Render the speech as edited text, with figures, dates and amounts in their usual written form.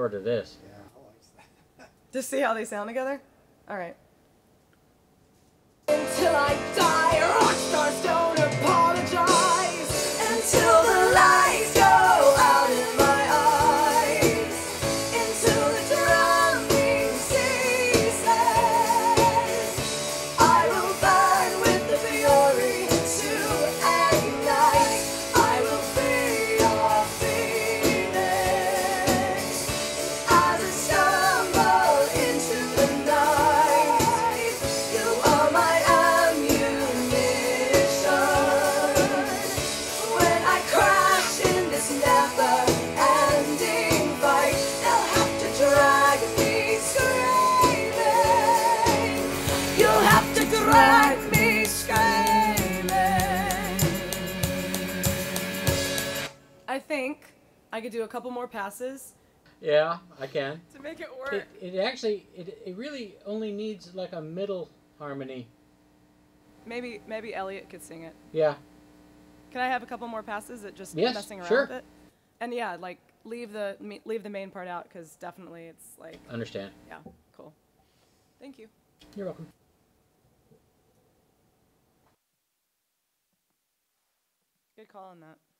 forward to this. Yeah, I like that. Just see how they sound together? All right. Until I die, rock stars don't apologize. Until the lights go out in my eyes. Until the drumming ceases, I will burn with the fury to ignite. I will be your phoenix as I stumble into the night. You are my when I crash in this never-ending fight, they'll have to drag me screaming. You'll have to drag me screaming. I think I could do a couple more passes Yeah, I can. to make it work. It actually, it really only needs like a middle harmony. Maybe Elliot could sing it. Yeah. Can I have a couple more passes at just Yes, messing around sure. with it? And yeah, like leave the main part out because definitely it's like Understand. yeah, cool. Thank you. You're welcome. Good call on that.